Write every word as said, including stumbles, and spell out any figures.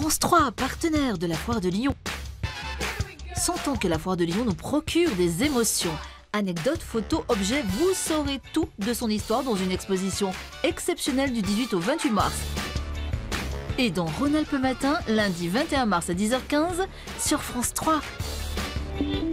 France trois, partenaire de la Foire de Lyon. Sentons que la Foire de Lyon nous procure des émotions. Anecdotes, photos, objets, vous saurez tout de son histoire dans une exposition exceptionnelle du dix-huit au vingt-huit mars. Et dans Rhône-Alpes Matin, lundi vingt et un mars à dix heures quinze sur France trois.